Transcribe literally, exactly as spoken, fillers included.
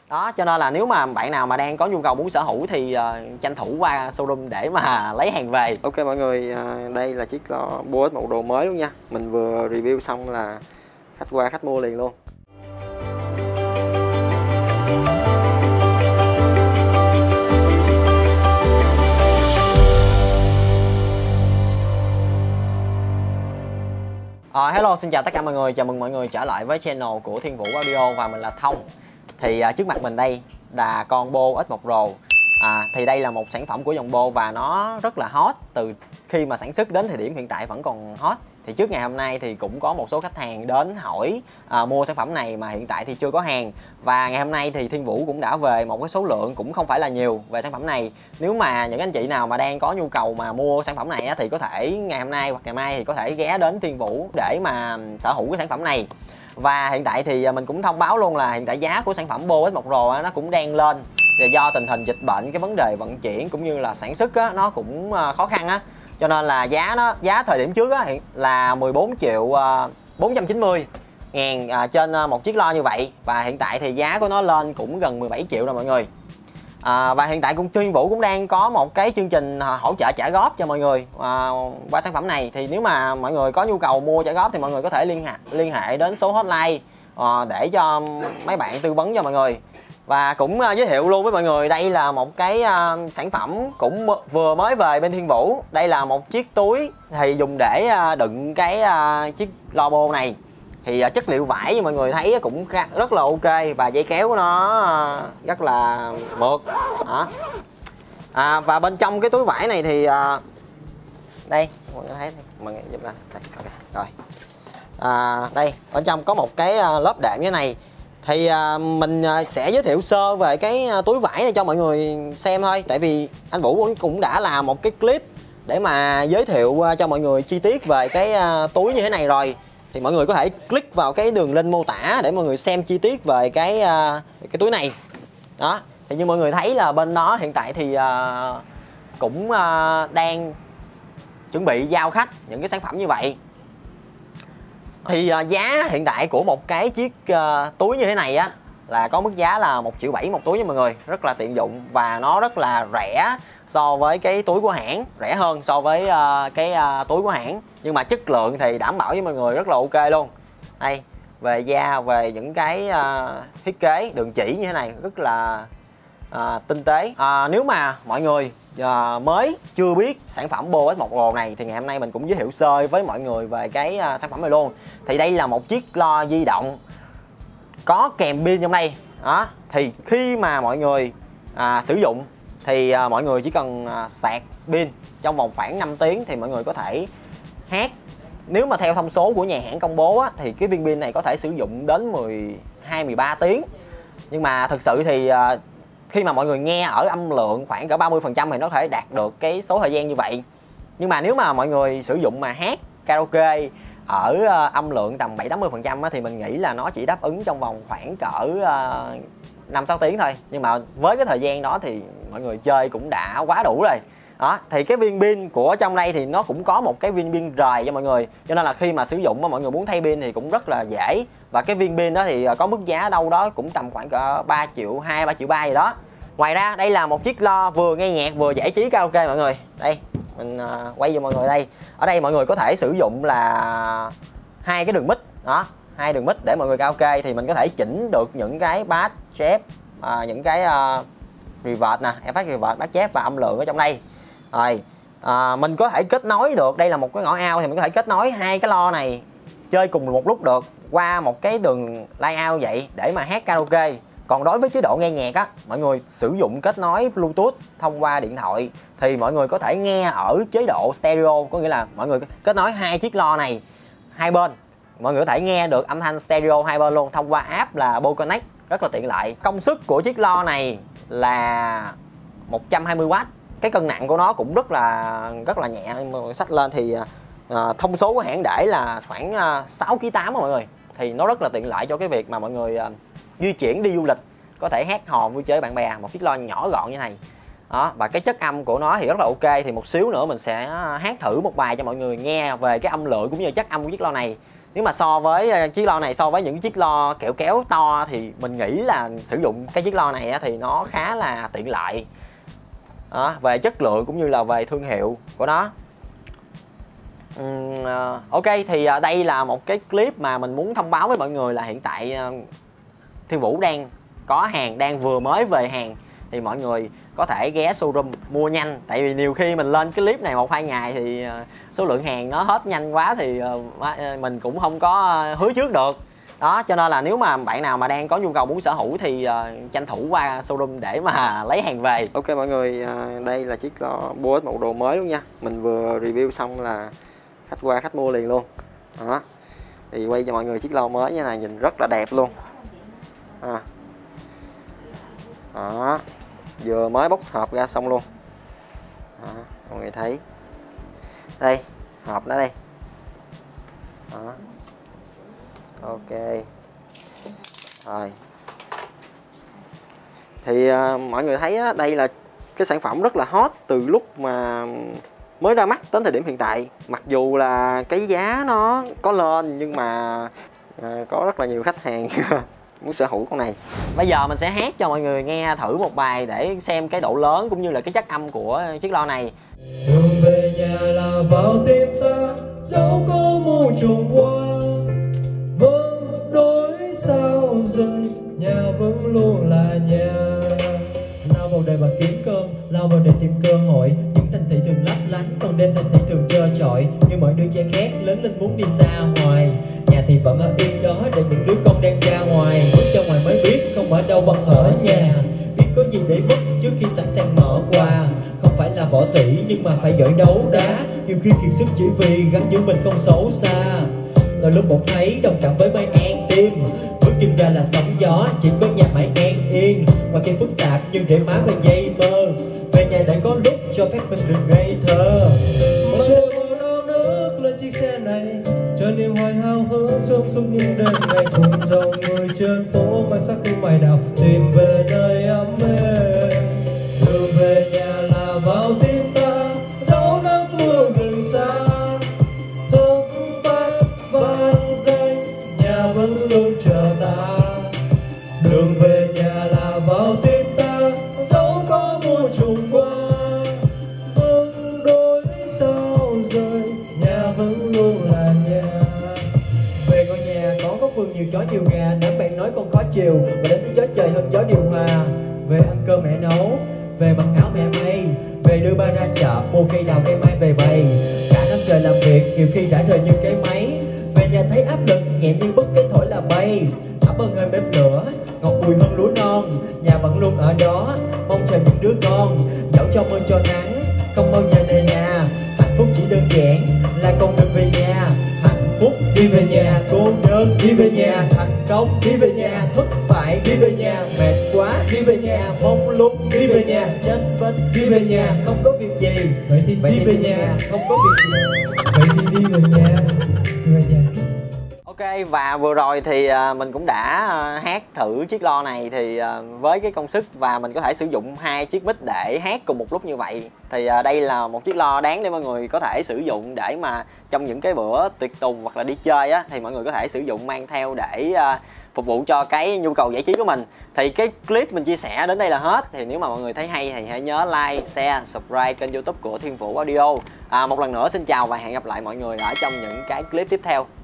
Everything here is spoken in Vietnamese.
Đó, cho nên là nếu mà bạn nào mà đang có nhu cầu muốn sở hữu thì uh, tranh thủ qua showroom để mà lấy hàng về. Ok mọi người, uh, đây là chiếc lo Bose một đồ mới luôn nha. Mình vừa review xong là khách qua khách mua liền luôn. Uh, hello, xin chào tất cả mọi người, chào mừng mọi người trở lại với channel của Thiên Vũ Audio và mình là Thông. Thì uh, trước mặt mình đây là con Bose ích một Pro. À, thì đây là một sản phẩm của dòng Bose và nó rất là hot từ khi mà sản xuất đến thời điểm hiện tại vẫn còn hot. Thì trước ngày hôm nay thì cũng có một số khách hàng đến hỏi à, mua sản phẩm này mà hiện tại thì chưa có hàng. Và ngày hôm nay thì Thiên Vũ cũng đã về một cái số lượng cũng không phải là nhiều về sản phẩm này. Nếu mà những anh chị nào mà đang có nhu cầu mà mua sản phẩm này á, thì có thể ngày hôm nay hoặc ngày mai thì có thể ghé đến Thiên Vũ để mà sở hữu cái sản phẩm này. Và hiện tại thì mình cũng thông báo luôn là hiện tại giá của sản phẩm Bose ích một Pro á, nó cũng đang lên. Và do tình hình dịch bệnh, cái vấn đề vận chuyển cũng như là sản xuất á, nó cũng khó khăn á, cho nên là giá nó giá thời điểm trước á, hiện là mười bốn triệu bốn trăm chín mươi ngàn à, trên một chiếc lo như vậy. Và hiện tại thì giá của nó lên cũng gần mười bảy triệu rồi mọi người. À, và hiện tại cũng Thiên Vũ cũng đang có một cái chương trình hỗ trợ trả góp cho mọi người à, qua sản phẩm này. Thì nếu mà mọi người có nhu cầu mua trả góp thì mọi người có thể liên hệ liên hệ đến số hotline à, để cho mấy bạn tư vấn cho mọi người. Và cũng uh, giới thiệu luôn với mọi người, đây là một cái uh, sản phẩm cũng vừa mới về bên Thiên Vũ. Đây là một chiếc túi thì dùng để uh, đựng cái uh, chiếc lo Bose này. Thì uh, chất liệu vải như mọi người thấy cũng khá, rất là ok. Và dây kéo của nó uh, rất là mượt. Đó. À, và bên trong cái túi vải này thì uh, đây, mọi người thấy, mọi người giúp ra. Đây, okay. Rồi. À, đây, bên trong có một cái uh, lớp đệm như thế này. Thì à, mình à, sẽ giới thiệu sơ về cái à, túi vải này cho mọi người xem thôi. Tại vì anh Vũ cũng đã làm một cái clip để mà giới thiệu à, cho mọi người chi tiết về cái à, túi như thế này rồi. Thì mọi người có thể click vào cái đường link mô tả để mọi người xem chi tiết về cái à, cái túi này. Đó, thì như mọi người thấy là bên đó hiện tại thì à, cũng à, đang chuẩn bị giao khách những cái sản phẩm như vậy. Thì uh, giá hiện tại của một cái chiếc uh, túi như thế này á là có mức giá là một triệu bảy một túi nha mọi người. Rất là tiện dụng và nó rất là rẻ so với cái túi của hãng. Rẻ hơn so với uh, cái uh, túi của hãng. Nhưng mà chất lượng thì đảm bảo với mọi người rất là ok luôn. Đây, về da, về những cái uh, thiết kế, đường chỉ như thế này rất là uh, tinh tế. uh, Nếu mà mọi người Uh, mới chưa biết sản phẩm Bose ích một Pro này thì ngày hôm nay mình cũng giới thiệu sơ với mọi người về cái uh, sản phẩm này luôn. Thì đây là một chiếc lo di động có kèm pin trong đây. Đó, thì khi mà mọi người uh, sử dụng thì uh, mọi người chỉ cần uh, sạc pin trong vòng khoảng năm tiếng thì mọi người có thể hát. Nếu mà theo thông số của nhà hãng công bố á, thì cái viên pin này có thể sử dụng đến mười hai mười ba tiếng. Nhưng mà thực sự thì uh, khi mà mọi người nghe ở âm lượng khoảng cỡ ba mươi phần trăm thì nó có thể đạt được cái số thời gian như vậy. Nhưng mà nếu mà mọi người sử dụng mà hát karaoke ở uh, âm lượng tầm bảy tám mươi phần trăm thì mình nghĩ là nó chỉ đáp ứng trong vòng khoảng cỡ uh, năm sáu tiếng thôi. Nhưng mà với cái thời gian đó thì mọi người chơi cũng đã quá đủ rồi. Đó, thì cái viên pin của trong đây thì nó cũng có một cái viên pin rời cho mọi người. Cho nên là khi mà sử dụng mà mọi người muốn thay pin thì cũng rất là dễ. Và cái viên pin đó thì có mức giá đâu đó cũng tầm khoảng cỡ ba triệu hai, ba triệu ba gì đó. Ngoài ra đây là một chiếc lo vừa nghe nhạc vừa giải trí karaoke mọi người. Đây, mình uh, quay cho mọi người đây. Ở đây mọi người có thể sử dụng là hai cái đường mic đó, hai đường mic để mọi người karaoke. Thì mình có thể chỉnh được những cái bass chép, uh, những cái uh, reverb nè, effect reverb, bass chép và âm lượng ở trong đây. Rồi, à, mình có thể kết nối được, đây là một cái ngõ out thì mình có thể kết nối hai cái lo này chơi cùng một lúc được qua một cái đường line out vậy để mà hát karaoke. Còn đối với chế độ nghe nhạc á, mọi người sử dụng kết nối Bluetooth thông qua điện thoại thì mọi người có thể nghe ở chế độ stereo, có nghĩa là mọi người kết nối hai chiếc lo này hai bên, mọi người có thể nghe được âm thanh stereo hai bên luôn thông qua app là Bose Connect, rất là tiện lợi. Công suất của chiếc lo này là một trăm hai mươi oát. Cái cân nặng của nó cũng rất là rất là nhẹ, mọi người xách lên thì à, thông số của hãng để là khoảng à, sáu ki lô gam mọi người. Thì nó rất là tiện lợi cho cái việc mà mọi người à, di chuyển đi du lịch, có thể hát hò vui chơi bạn bè, một chiếc lo nhỏ gọn như này. Đó, và cái chất âm của nó thì rất là ok. Thì một xíu nữa mình sẽ hát thử một bài cho mọi người nghe về cái âm lượng cũng như chất âm của chiếc lo này. nếu mà so với chiếc loa này so với những chiếc loa kẹo kéo to thì mình nghĩ là sử dụng cái chiếc loa này thì nó khá là tiện lợi đó, về chất lượng cũng như là về thương hiệu của nó. uhm, Ok, thì đây là một cái clip mà mình muốn thông báo với mọi người là hiện tại Thiên Vũ đang có hàng, đang vừa mới về hàng, thì mọi người có thể ghé showroom mua nhanh. Tại vì nhiều khi mình lên cái clip này một hai ngày thì số lượng hàng nó hết nhanh quá thì mình cũng không có hứa trước được đó, cho nên là nếu mà bạn nào mà đang có nhu cầu muốn sở hữu thì uh, tranh thủ qua showroom để mà lấy hàng về. Ok mọi người, uh, đây là chiếc loa Bose một đồ mới luôn nha. Mình vừa review xong là khách qua khách mua liền luôn đó. Thì quay cho mọi người chiếc loa mới như này, nhìn rất là đẹp luôn à. Đó, vừa mới bóc hộp ra xong luôn đó, mọi người thấy đây, hộp nó đây đó. Ok rồi, thì uh, mọi người thấy á, đây là cái sản phẩm rất là hot từ lúc mà mới ra mắt đến thời điểm hiện tại. Mặc dù là cái giá nó có lên nhưng mà uh, có rất là nhiều khách hàng muốn sở hữu con này. Bây giờ mình sẽ hát cho mọi người nghe thử một bài để xem cái độ lớn cũng như là cái chất âm của chiếc loa này. Đường về nhà là vào tim ta, dẫu có muôn trùng hoa vẫn đổi sao rơi, nhà vẫn luôn là nhà. Lao vào đời bằng kiếm cơm, lao vào để tìm cơ hội. Những thành thị thường lấp lánh, còn đêm thành thị thường trơ trọi. Như mọi đứa trẻ khác lớn lên muốn đi xa hoài, nhà thì vẫn ở yên đó để những đứa con đang ra ngoài. Bước ra ngoài mới biết không ở đâu bằng ở nhà, biết có gì để mất trước khi sẵn sàng mở qua. Không phải là võ sĩ nhưng mà phải giỏi đấu đá, nhiều khi kiệt sức chỉ vì gắn giữ mình không xấu xa. Từ lúc một thấy đồng cảm với mây an tim, bước chân ra là sóng gió, chỉ có nhà mãi an yên. Và cái phức tạp nhưng để má về dây mơ, về nhà để có lúc cho phép mình được ngây thơ. Một đêm màu nâu nước lên chiếc xe này, cho niềm hoài hao hứng sung sung những đêm ngày cùng dòng người trên phố mang sắc hương mày đào tìm về nơi ấm êm. Đường về nhà là vào tim ta, dẫu nắng mưa gần xa, thức bắt vang danh nhà vẫn luôn chờ ta. Đường về nhà là vào tim ta, dẫu có muôn trùng qua vẫn đổi sao rơi, nhà vẫn luôn là nhà. Về ngôi nhà có có vườn nhiều chó nhiều gà, đám bạn nói con khó chiều và đến thấy gió trời hơn gió điều hòa. Về ăn cơm mẹ nấu, về mặc áo mẹ may, về đưa ba ra chợ mua cây đào cây mai về bày. Cả năm trời làm việc nhiều khi đã rời như cái máy, về nhà thấy áp lực nhẹ như bất cái thổi là bay. Ấm ơn hơi bếp lửa, ngọt bùi hơn lúa non, nhà vẫn luôn ở đó mong chờ những đứa con. Dẫu cho mưa cho nắng không bao giờ nề nhà, hạnh phúc chỉ đơn giản là con được về nhà. Hạnh phúc đi về nhà, cô đơn đi về nhà, thành công đi về nhà, thất bại đi về nhà, mệt quá đi về nhà, mong lúc đi về nhà, chết vết đi về nhà, không có việc gì vậy thì vậy đi về nhà, nhà, không có việc gì vậy thì đi về nhà, đi về nhà. Ok, và vừa rồi thì mình cũng đã hát thử chiếc loa này thì với cái công sức và mình có thể sử dụng hai chiếc mic để hát cùng một lúc như vậy thì đây là một chiếc loa đáng để mọi người có thể sử dụng để mà trong những cái bữa tiệc tùng hoặc là đi chơi á thì mọi người có thể sử dụng mang theo để phục vụ cho cái nhu cầu giải trí của mình. Thì cái clip mình chia sẻ đến đây là hết. Thì nếu mà mọi người thấy hay thì hãy nhớ like, share, subscribe kênh YouTube của Thiên Vũ Audio. À, một lần nữa xin chào và hẹn gặp lại mọi người ở trong những cái clip tiếp theo.